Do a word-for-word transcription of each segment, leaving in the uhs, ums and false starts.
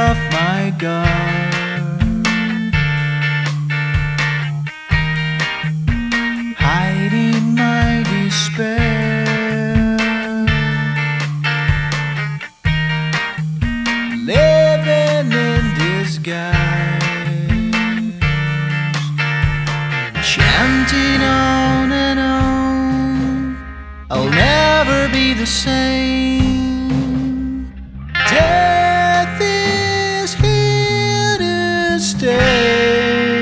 off my guard, hiding my despair, living in disguise, chanting on and on, I'll never be the same. Death is here to stay.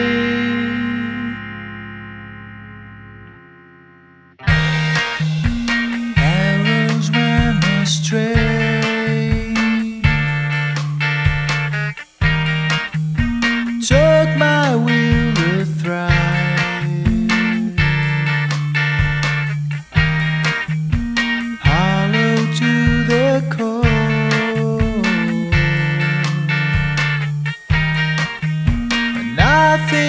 Arrows went astray, took my will to thrive, hollow to the core. Nothing